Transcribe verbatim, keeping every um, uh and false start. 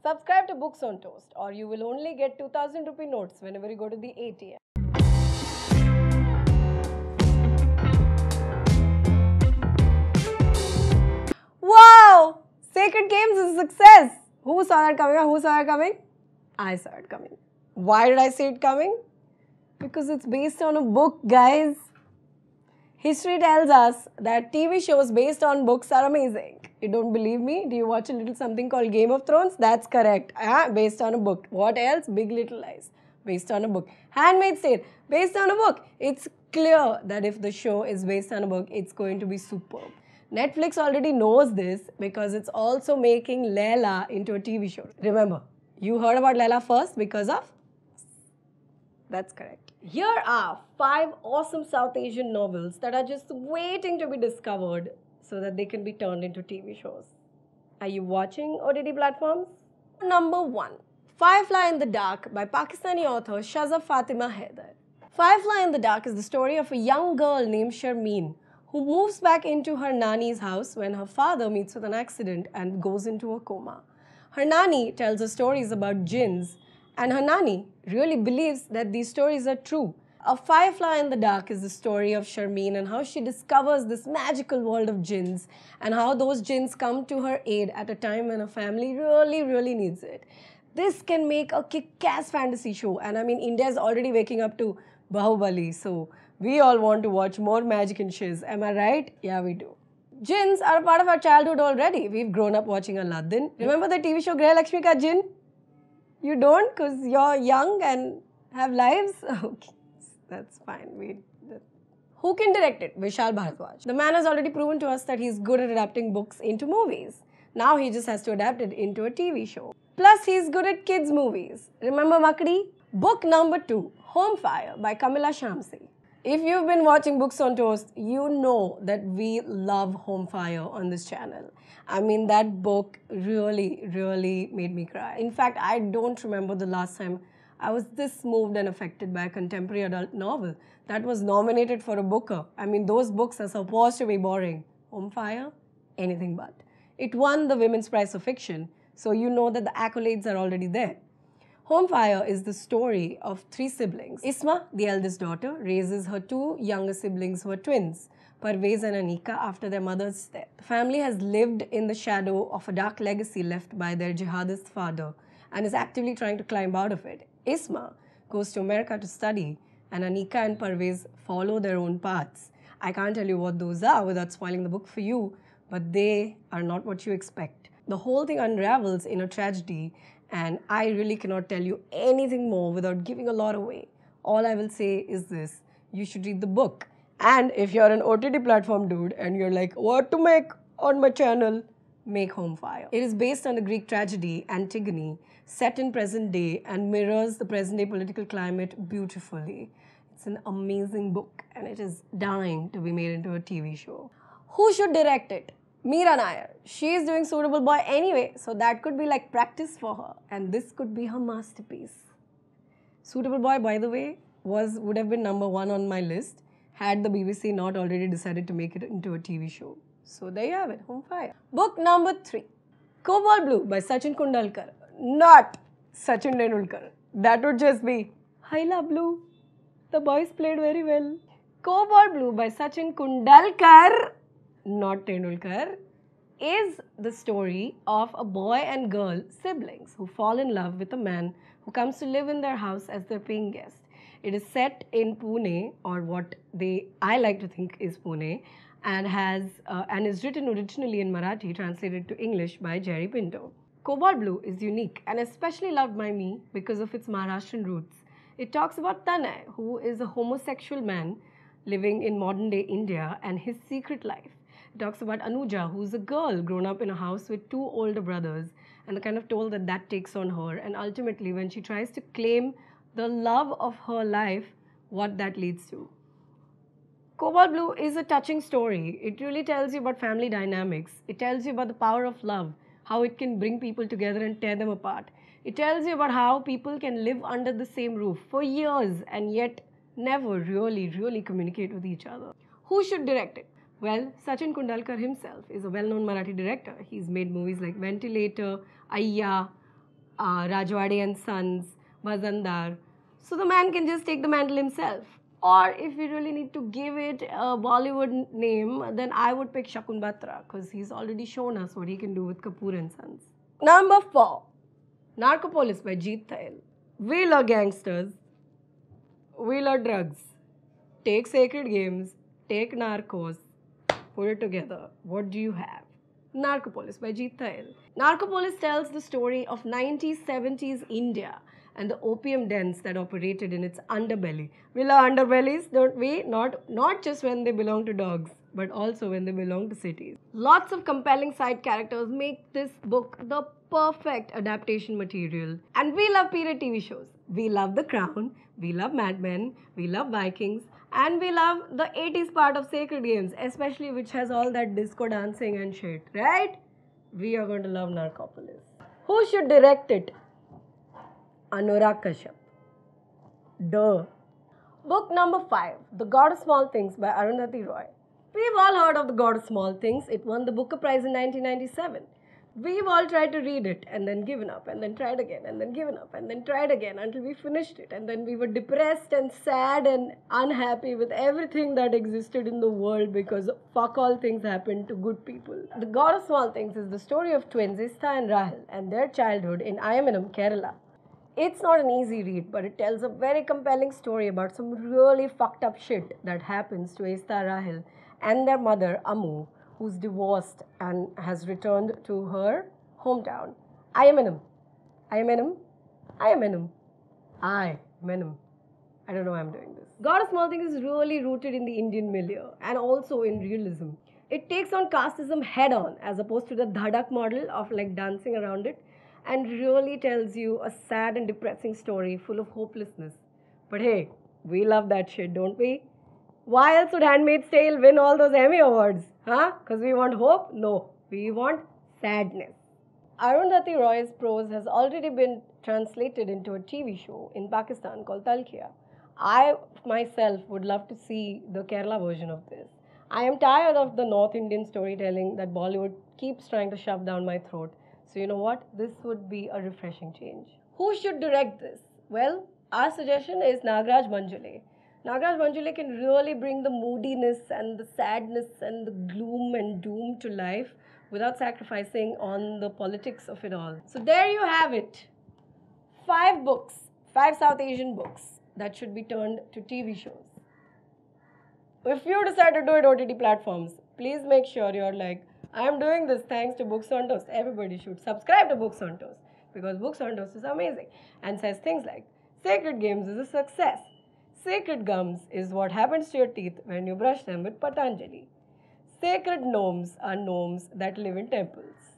Subscribe to Books on Toast or you will only get two thousand rupee notes whenever you go to the A T M. Wow! Sacred Games is a success! Who saw that coming? Who saw that coming? I saw it coming. Why did I see it coming? Because it's based on a book, guys. History tells us that T V shows based on books are amazing. You don't believe me? Do you watch a little something called Game of Thrones? That's correct. Ah, based on a book. What else? Big Little Lies. Based on a book. Handmaid's Tale. Based on a book. It's clear that if the show is based on a book, it's going to be superb. Netflix already knows this because it's also making Layla into a T V show. Remember, you heard about Layla first because of... That's correct. Here are five awesome South Asian novels that are just waiting to be discovered so that they can be turned into T V shows. Are you watching O T T platforms? Number one, Firefly in the Dark by Pakistani author Shazaf Fatima Haider. Firefly in the Dark is the story of a young girl named Sharmeen who moves back into her nanny's house when her father meets with an accident and goes into a coma. Her nanny tells her stories about jinns, and her nanny really believes that these stories are true. A Firefly in the Dark is the story of Sharmeen and how she discovers this magical world of jinns and how those jinns come to her aid at a time when her family really, really needs it. This can make a kick-ass fantasy show, and I mean, India is already waking up to Bahubali, so we all want to watch more magic and shiz. Am I right? Yeah, we do. Jinns are a part of our childhood already. We've grown up watching Aladdin. Remember the T V show Greh Lakshmi Ka Jinn? You don't because you're young and have lives? Okay, that's fine. We, that. Who can direct it? Vishal Bharadwaj. The man has already proven to us that he's good at adapting books into movies. Now he just has to adapt it into a T V show. Plus, he's good at kids' movies. Remember Makdi? Book number two, Home Fire by Kamila Shamsie. If you've been watching Books on Toast, you know that we love Home Fire on this channel. I mean, that book really, really made me cry. In fact, I don't remember the last time I was this moved and affected by a contemporary adult novel that was nominated for a Booker. I mean, those books are supposed to be boring. Home Fire? Anything but. It won the Women's Prize for Fiction, so you know that the accolades are already there. Home Fire is the story of three siblings. Isma, the eldest daughter, raises her two younger siblings who are twins, Parvez and Anika, after their mother's death. The family has lived in the shadow of a dark legacy left by their jihadist father and is actively trying to climb out of it. Isma goes to America to study, and Anika and Parvez follow their own paths. I can't tell you what those are without spoiling the book for you, but they are not what you expect. The whole thing unravels in a tragedy, and I really cannot tell you anything more without giving a lot away. All I will say is this: you should read the book. And if you're an O T T platform dude and you're like, what to make on my channel? Make Home Fire. It is based on the Greek tragedy Antigone, set in present day and mirrors the present day political climate beautifully. It's an amazing book and it is dying to be made into a T V show. Who should direct it? Meera Nair. She is doing Suitable Boy anyway, so that could be like practice for her, and this could be her masterpiece. Suitable Boy, by the way, was would have been number one on my list had the B B C not already decided to make it into a T V show. So there you have it, Home Fire. Book number three, Cobalt Blue by Sachin Kundalkar. Not Sachin Tendulkar. That would just be Haila Blue. The boys played very well. Cobalt Blue by Sachin Kundalkar, not Tendulkar, is the story of a boy and girl siblings who fall in love with a man who comes to live in their house as their paying guest. It is set in Pune, or what they I like to think is Pune, and has uh, and is written originally in Marathi, translated to English by Jerry Pinto. Cobalt Blue is unique and especially loved by me because of its Maharashtrian roots. It talks about Tanay, who is a homosexual man living in modern-day India, and his secret life. It talks about Anuja, who's a girl grown up in a house with two older brothers, and the kind of toll that that takes on her, and ultimately when she tries to claim the love of her life, what that leads to. Cobalt Blue is a touching story. It really tells you about family dynamics. It tells you about the power of love, how it can bring people together and tear them apart. It tells you about how people can live under the same roof for years and yet never really, really communicate with each other. Who should direct it? Well, Sachin Kundalkar himself is a well-known Marathi director. He's made movies like Ventilator, Ayya, uh, Rajwade and Sons, Mazandar. So the man can just take the mantle himself. Or if we really need to give it a Bollywood name, then I would pick Shakun Batra because he's already shown us what he can do with Kapoor and Sons. Number four, Narcopolis by Jeet Thayil. We love gangsters. We love drugs. Take sacred games. Take narcos. Put it together. What do you have? Narcopolis by Jeet Thayil. Narcopolis tells the story of nineties seventies India and the opium dens that operated in its underbelly. We love underbellies, don't we? Not, not just when they belong to dogs, but also when they belong to cities. Lots of compelling side characters make this book the perfect adaptation material. And we love period T V shows. We love The Crown, we love Mad Men, we love Vikings, and we love the eighties part of Sacred Games, especially which has all that disco dancing and shit, right? We are going to love Narcopolis. Who should direct it? Anuya. Duh. Book number five, The God of Small Things by Arundhati Roy. We've all heard of The God of Small Things. It won the Booker Prize in nineteen ninety-seven. We've all tried to read it and then given up and then tried again and then given up and then tried again until we finished it. And then we were depressed and sad and unhappy with everything that existed in the world because fuck all things happened to good people. The God of Small Things is the story of twins Istha and Rahil and their childhood in Ayamanam, Kerala. It's not an easy read, but it tells a very compelling story about some really fucked up shit that happens to Istha Rahil and their mother, Amu, who's divorced and has returned to her hometown. Ayamanam. Ayamanam? Ayamanam. Ayamanam. I don't know why I'm doing this. God of Small Things is really rooted in the Indian milieu and also in realism. It takes on casteism head on as opposed to the dhadak model of like dancing around it, and really tells you a sad and depressing story full of hopelessness. But hey, we love that shit, don't we? Why else would Handmaid's Tale win all those Emmy Awards? Huh? Because we want hope? No, we want sadness. Arundhati Roy's prose has already been translated into a T V show in Pakistan called Talkia. I myself would love to see the Kerala version of this. I am tired of the North Indian storytelling that Bollywood keeps trying to shove down my throat. So you know what? This would be a refreshing change. Who should direct this? Well, our suggestion is Nagraj Manjule. Nagraj Manjule can really bring the moodiness and the sadness and the gloom and doom to life without sacrificing on the politics of it all. So there you have it. Five books, five South Asian books that should be turned to T V shows. If you decide to do it O T T platforms, please make sure you're like, I'm doing this thanks to Books on Toast. Everybody should subscribe to Books on Toast because Books on Toast is amazing and says things like, Sacred Games is a success. Sacred gums is what happens to your teeth when you brush them with Patanjali. Sacred gnomes are gnomes that live in temples.